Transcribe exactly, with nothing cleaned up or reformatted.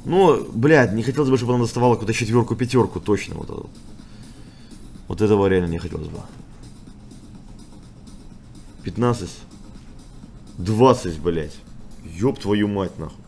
Ну, блядь, не хотелось бы, чтобы она доставала какую-то четверку-пятерку, точно. Вот, это. Вот этого реально не хотелось бы. пятнадцать. двадцать, блядь. Ёб твою мать, нахуй.